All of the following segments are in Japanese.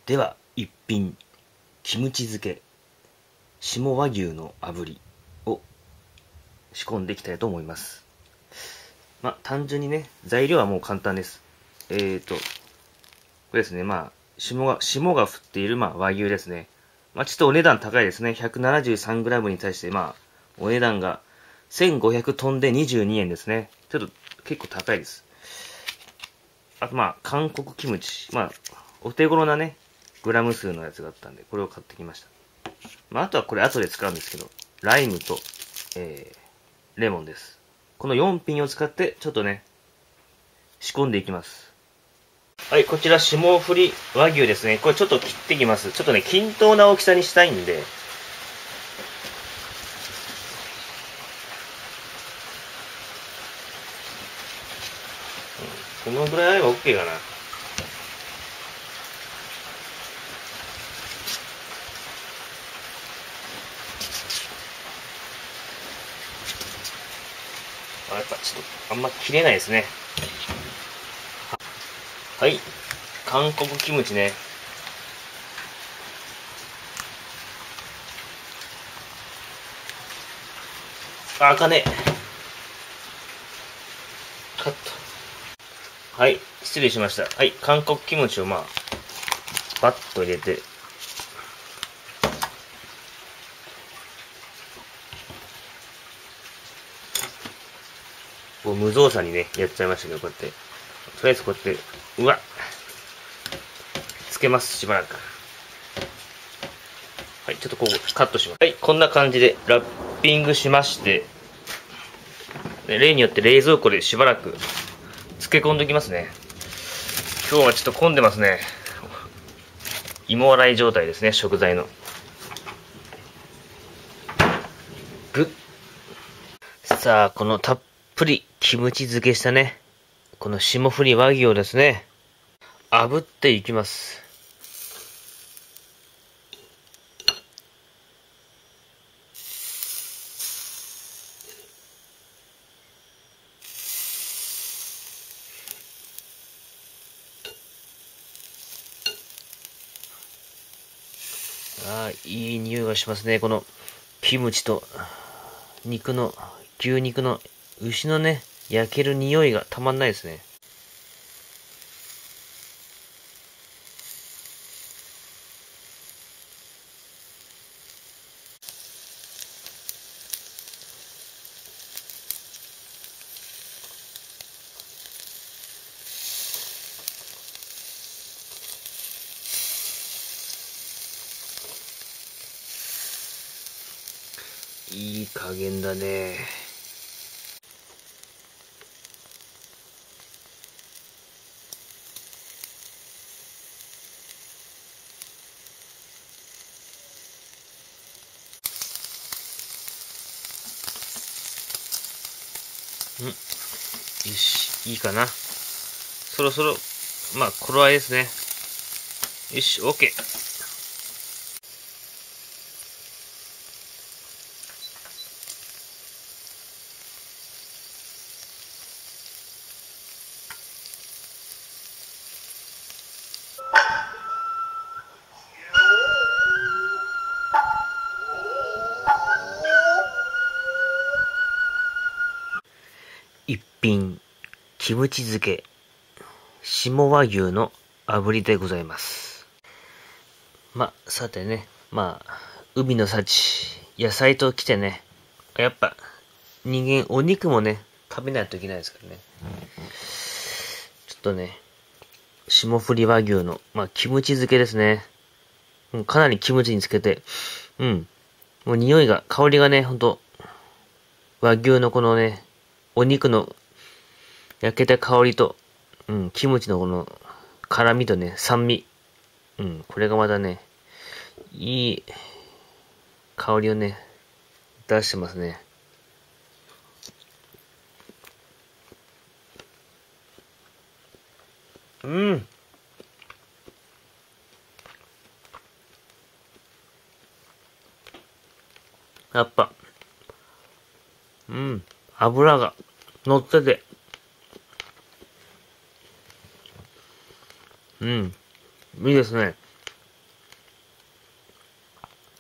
では一品、キムチ漬け下和牛の炙りを仕込んでいきたいと思います。単純にね、材料はもう簡単です。これですね、霜が降っている和牛ですね。ちょっとお値段高いですね。173g に対して、お値段が1500トンで22円ですね。ちょっと結構高いです。あと韓国キムチ。お手頃なね、グラム数のやつがあったんで、これを買ってきました。あとはこれ後で使うんですけど、ライムと、レモンです。この4品を使って、ちょっとね、仕込んでいきます。はい、こちら霜降り和牛ですね。これちょっと切っていきます。ちょっとね、均等な大きさにしたいんで。このぐらいあれば OK かな。やっぱちょっとあんま切れないですね。はい、韓国キムチね。あかね。カット。はい、失礼しました。はい、韓国キムチをバッと入れて。もう無造作にね、やっちゃいましたけど、こうやって。とりあえずこうやって、つけます、しばらく。はい、ちょっとこう、カットします。はい、こんな感じでラッピングしまして、例によって冷蔵庫でしばらく漬け込んでおきますね。今日はちょっと混んでますね。芋洗い状態ですね、食材の。さあ、このたっぷりキムチ漬けしたね、この霜降り和牛をですね、炙っていきます。いい匂いがしますね。このキムチと牛肉の牛のね、焼ける匂いがたまんないですね。いい加減だね。よし、いいかな。そろそろ、頃合いですね。よし、OK。一品、キムチ漬け、下和牛の炙りでございます。さてね、海の幸、野菜ときてね、やっぱ、人間、お肉もね、食べないといけないですからね。ちょっとね、霜降り和牛の、キムチ漬けですね。かなりキムチにつけて、もう匂いが、香りがね、ほんと、和牛のこのね、お肉の焼けた香りと、キムチのこの辛みとね、酸味。これがまたね、いい香りをね、出してますね。やっぱ、油が乗ってて、いいですね。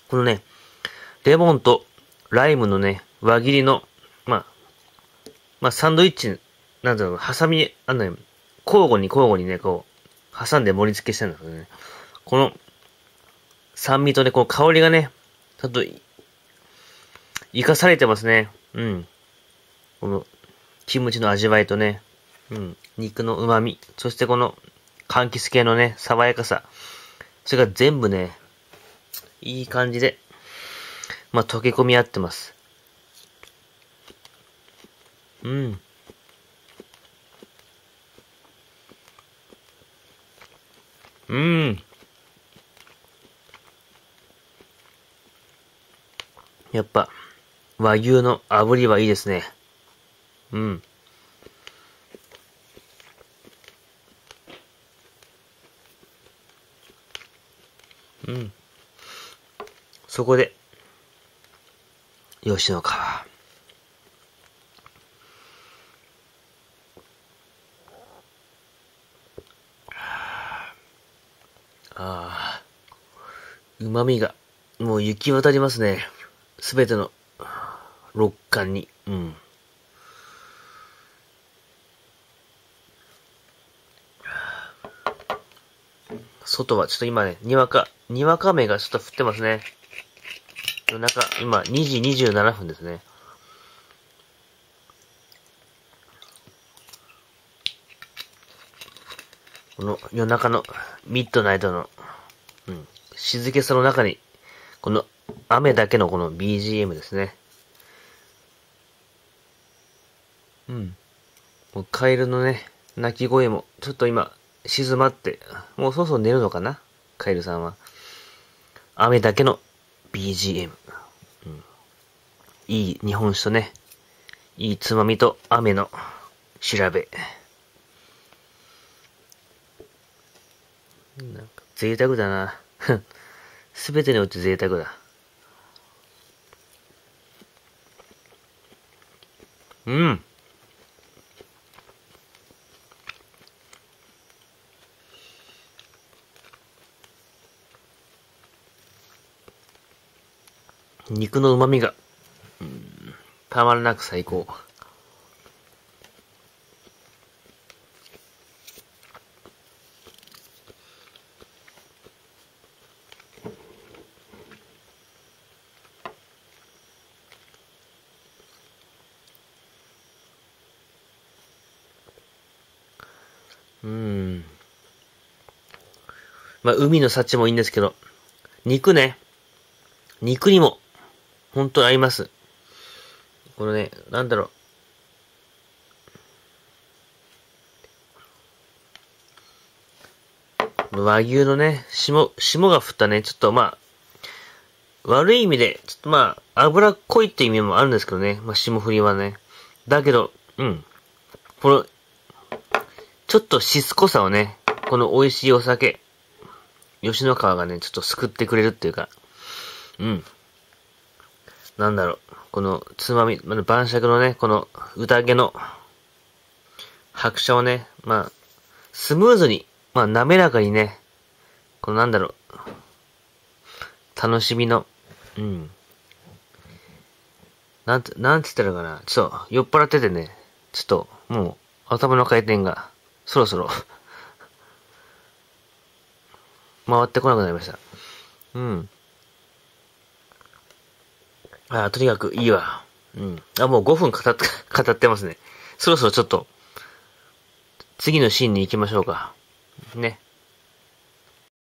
このね、レモンとライムのね、輪切りの、まあ、サンドイッチ、なんだろう、ハサミ、交互にね、こう、挟んで盛り付けしたんですけどね。この、酸味とね、この香りがね、ちょっと、生かされてますね。うん。この、キムチの味わいとね、うん。肉の旨味。そしてこの、柑橘系のね、爽やかさ。それが全部ね、いい感じで、まあ、溶け込み合ってます。うん。うん。やっぱ、和牛の炙りはいいですね。うん。うん。そこで、吉野川。ああ、旨味が、もう行き渡りますね。すべての、六感に。うん。外はちょっと今ね、にわか雨がちょっと降ってますね。夜中、今2時27分ですね。この夜中のミッドナイトの、うん、静けさの中に、この雨だけのこの BGM ですね。うん。もうカエルのね、鳴き声もちょっと今静まって、もうそろそろ寝るのかなカエルさんは。雨だけの BGM。うん、いい日本酒とね、いいつまみと雨の調べ。なんか贅沢だな。すべてにおいて贅沢だ。うん。肉の旨味が、たまらなく最高。まあ、海の幸もいいんですけど、肉ね、肉にも、ほんと合います。このね、なんだろう。和牛のね、霜が降ったね、ちょっとまあ、悪い意味で、ちょっとまあ、脂っこいって意味もあるんですけどね。まあ、霜降りはね。だけど、うん。この、ちょっとしつこさをね、この美味しいお酒、吉野川がね、ちょっと救ってくれるっていうか、うん。なんだろう。この、つまみ、晩酌のね、この、宴の、拍車をね、まあ、スムーズに、まあ、滑らかにね、このなんだろう。楽しみの、うん。なんつったらかな。ちょっと、酔っ払っててね、ちょっと、もう、頭の回転が、そろそろ回ってこなくなりました。うん。とにかくいいわ。うん。もう5分語ってますね。そろそろちょっと、次のシーンに行きましょうか。ね。